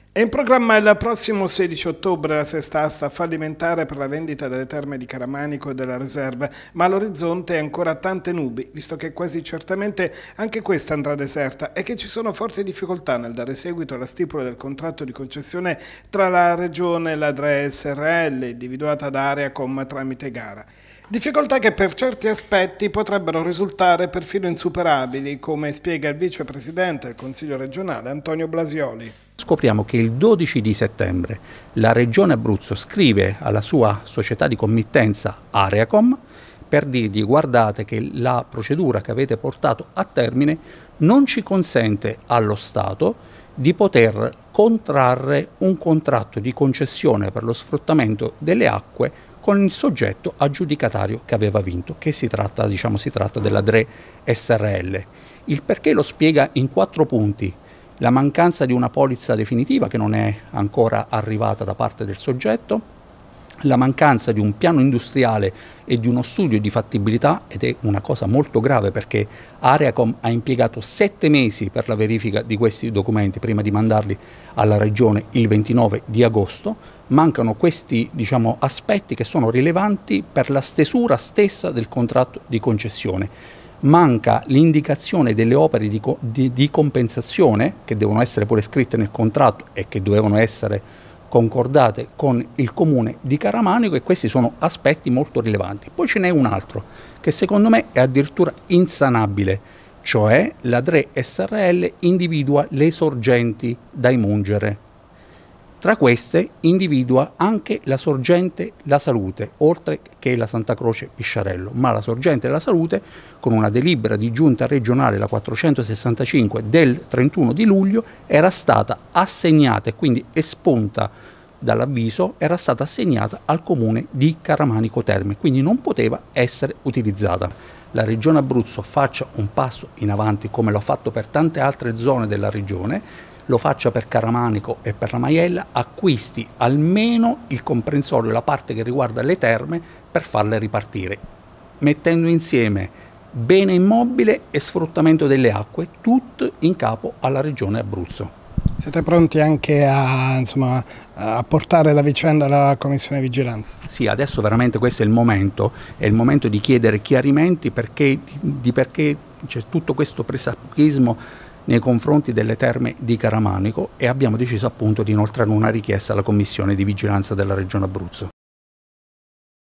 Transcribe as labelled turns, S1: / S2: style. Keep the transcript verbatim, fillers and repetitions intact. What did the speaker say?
S1: È in programma il prossimo sedici ottobre la sesta asta fallimentare per la vendita delle terme di Caramanico e della Reserve, ma all'orizzonte è ancora tante nubi, visto che quasi certamente anche questa andrà deserta e che ci sono forti difficoltà nel dare seguito alla stipula del contratto di concessione tra la Regione e la D R E S R L, individuata da Areacom tramite gara. Difficoltà che per certi aspetti potrebbero risultare perfino insuperabili, come spiega il vicepresidente del Consiglio regionale Antonio Blasioli.
S2: Scopriamo che il dodici di settembre la Regione Abruzzo scrive alla sua società di committenza Areacom per dirgli: guardate che la procedura che avete portato a termine non ci consente allo Stato di poter contrarre un contratto di concessione per lo sfruttamento delle acque con il soggetto aggiudicatario che aveva vinto, che si tratta, diciamo, si tratta della D R E S R L. Il perché lo spiega in quattro punti: la mancanza di una polizza definitiva che non è ancora arrivata da parte del soggetto, la mancanza di un piano industriale e di uno studio di fattibilità, ed è una cosa molto grave perché Areacom ha impiegato sette mesi per la verifica di questi documenti prima di mandarli alla Regione il ventinove di agosto. Mancano questi, diciamo, aspetti che sono rilevanti per la stesura stessa del contratto di concessione. Manca l'indicazione delle opere di, di, di compensazione che devono essere pure scritte nel contratto e che dovevano essere concordate con il comune di Caramanico, e questi sono aspetti molto rilevanti. Poi ce n'è un altro che secondo me è addirittura insanabile, cioè la D R E S R L individua le sorgenti da emungere. Tra queste individua anche la sorgente La Salute, oltre che la Santa Croce Pisciarello, ma la sorgente La Salute, con una delibera di giunta regionale, la quattrocentosessantacinque del trentuno di luglio, era stata assegnata e quindi espunta dall'avviso, era stata assegnata al comune di Caramanico Terme, quindi non poteva essere utilizzata. La Regione Abruzzo faccia un passo in avanti, come l'ha fatto per tante altre zone della regione, lo faccia per Caramanico e per la Maiella, acquisti almeno il comprensorio, la parte che riguarda le terme, per farle ripartire, mettendo insieme bene immobile e sfruttamento delle acque, tutto in capo alla Regione Abruzzo.
S1: Siete pronti anche a, insomma, a portare la vicenda alla Commissione Vigilanza?
S2: Sì, adesso veramente questo è il momento, è il momento di chiedere chiarimenti perché, di perché c'è tutto questo pressappochismo nei confronti delle terme di Caramanico, e abbiamo deciso appunto di inoltrare una richiesta alla Commissione di Vigilanza della Regione Abruzzo.